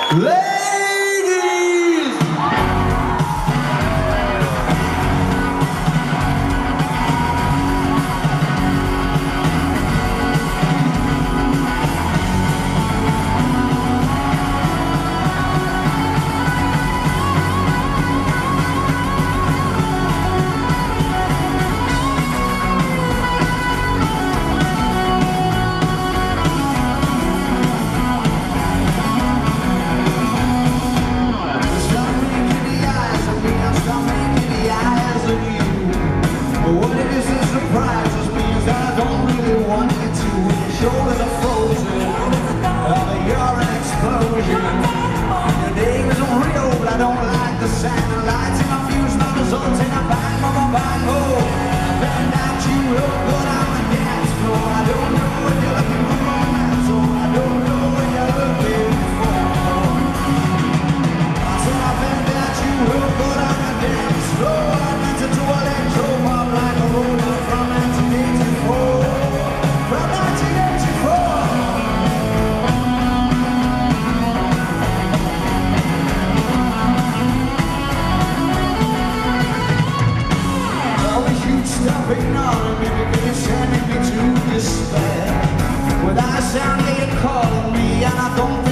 Ladies! What it is that surprises me is that I don't really want you to. When your shoulders are frozen, you're an explosion. Your name isn't real, but I don't like the sound of lights in my fuse, my results in a bang, my bang, oh. I found out you look good on the dance floor. I don't know what you're looking for, romance, so I don't know what you're looking for. I said I found out you look good on the dance floor. I danced to electro pop like a roller from 1984. From 1984. I wish you'd stop ignoring me because you're sending me to despair. Without a sound, you're calling me, and I don't